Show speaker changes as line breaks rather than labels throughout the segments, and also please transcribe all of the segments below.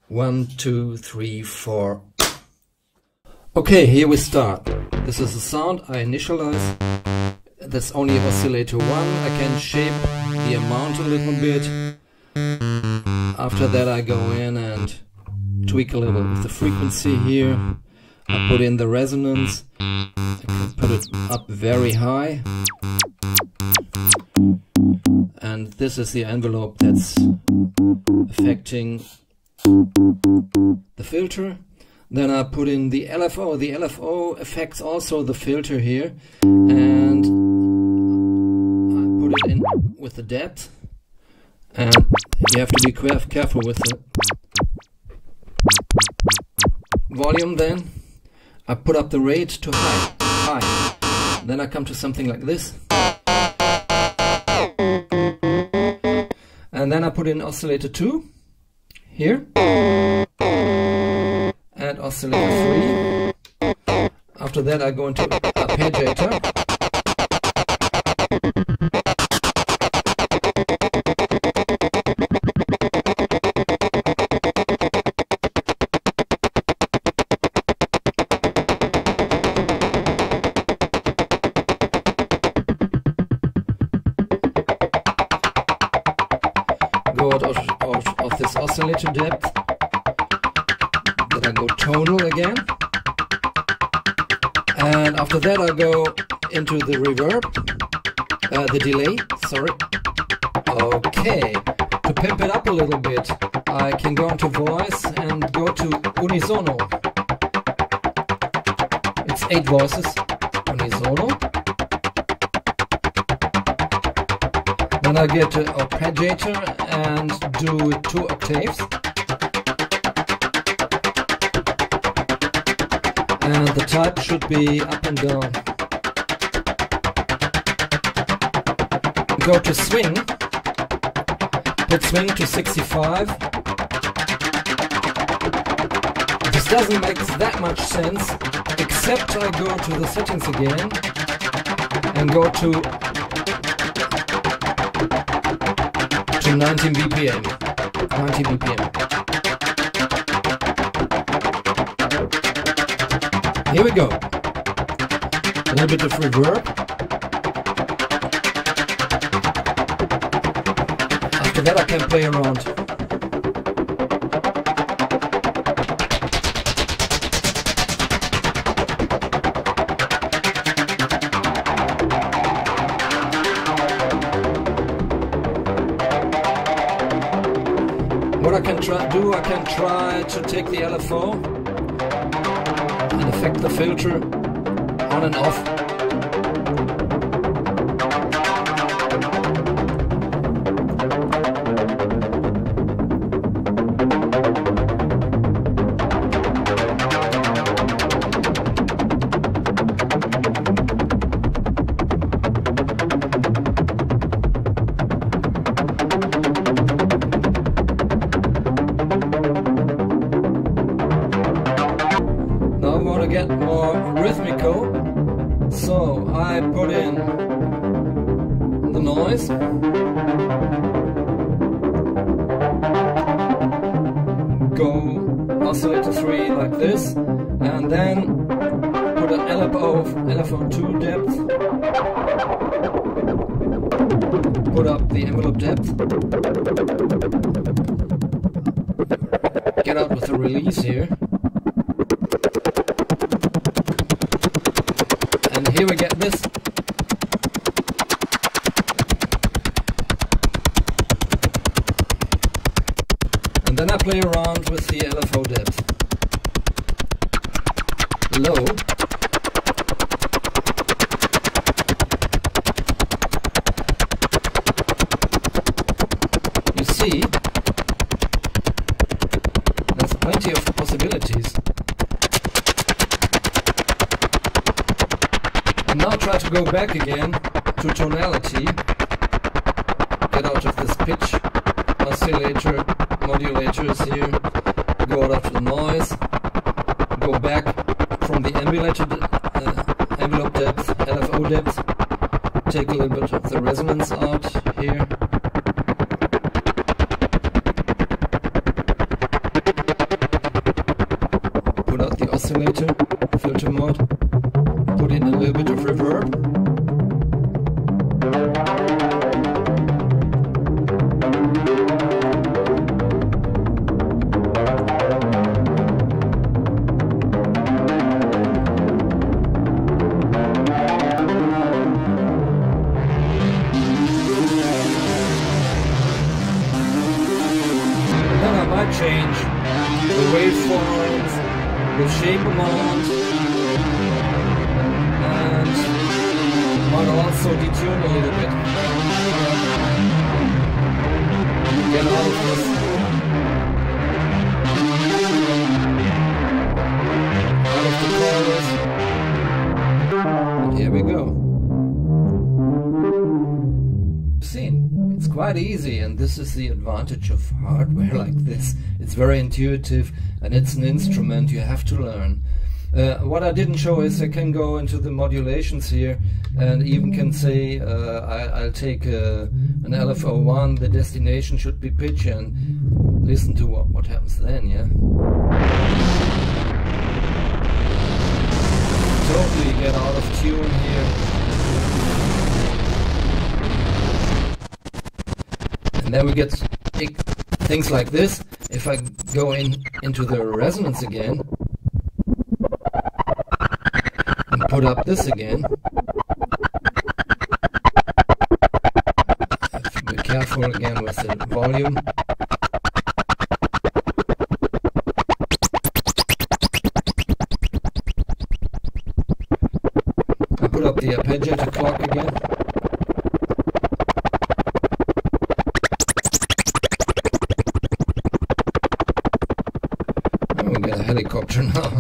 1, 2, 3, 4. Okay, here we start. This is the sound I initialize. That's only oscillator 1. I can shape the amount a little bit. After that I go in and tweak a little with the frequency here. I put in the resonance. I can put it up very high. And this is the envelope that's affecting the filter. Then I put in the LFO. The LFO affects also the filter here, and I put it in with the depth, and you have to be careful with the volume. Then I put up the rate to high. Then I come to something like this, and then I put in oscillator 2 here, and oscillator 3. After that I go into arpeggiator. Go out of this oscillator depth. Then I go tonal again, and after that I go into the reverb, the delay, sorry. Okay, to pimp it up a little bit, I can go into voice and go to unisono. It's 8 voices, unisono. Then I get to arpeggiator and do 2 octaves. And the type should be up and down. Go to swing. Put swing to 65. This doesn't make that much sense, except I go to the settings again and go to 19 BPM. 90 BPM. Here we go. A little bit of reverb. After that I can play around. What I can try to take the LFO and affect the filter on and off. Get more rhythmical, so I put in the noise, go oscillator 3 like this, and then put an LFO2 depth, put up the envelope depth, get out with the release here. And here we get this. And then I play around with the LFO depth. Low. You see, there's plenty of possibilities. Now try to go back again to tonality, get out of this pitch, oscillator, modulators here, go out of the noise, go back from the envelope depth, LFO depth, take a little bit of the resonance out here. put in a little bit of reverb. Then I might change the waveforms, the shape amount, and might also detune a little bit. Get out of this. Out of the chorus. And here we go. Seen. It's quite easy, and this is the advantage of hardware like this. It's very intuitive, and it's an instrument you have to learn. What I didn't show is I can go into the modulations here and even can say I'll take an LFO1, the destination should be pitch, and listen to what happens then, yeah? Totally get out of tune here. And then we get things like this. If I go into the resonance again and put up this again, have to be careful again with the volume. I put up the arpeggiator clock again. Helicopter now.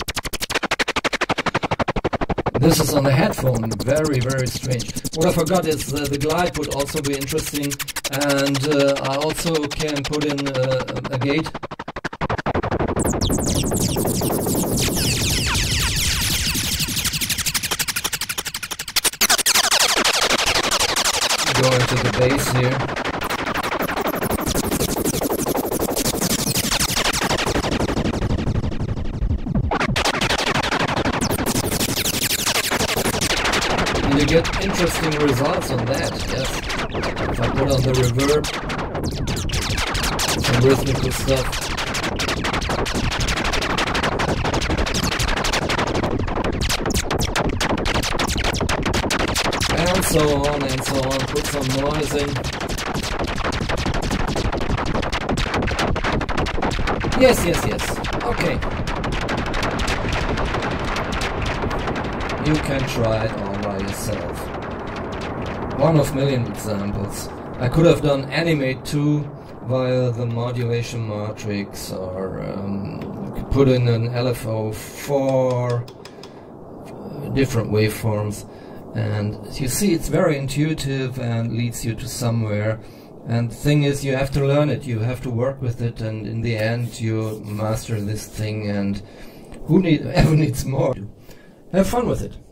This is on the headphone, very, very strange. What I forgot is the glide would also be interesting, and I also can put in a gate. Go into the bass here. You get interesting results on that, yes. If I put on the reverb, some rhythmical stuff. And so on and so on, put some noise in. Yes, yes, yes, okay. You can try it all by yourself. One of million examples. I could have done Animate 2 via the modulation matrix, or put in an LFO4, different waveforms, and you see it's very intuitive and leads you to somewhere. And the thing is, you have to learn it, you have to work with it, and in the end you master this thing, and who ever needs more? Have fun with it.